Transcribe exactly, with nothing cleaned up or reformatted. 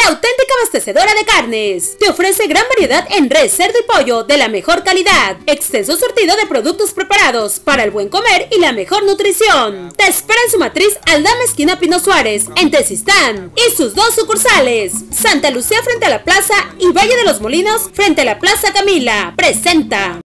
la auténtica abastecedora de carnes. Te ofrece gran variedad en res, cerdo y pollo de la mejor calidad. Extenso surtido de productos preparados para el buen comer y la mejor nutrición. Te espera en su matriz Aldama esquina Pino Suárez, en Tezistán, y sus dos sucursales, Santa Lucía frente a la plaza y Valle de los Molinos frente a la Plaza Camila. Presenta.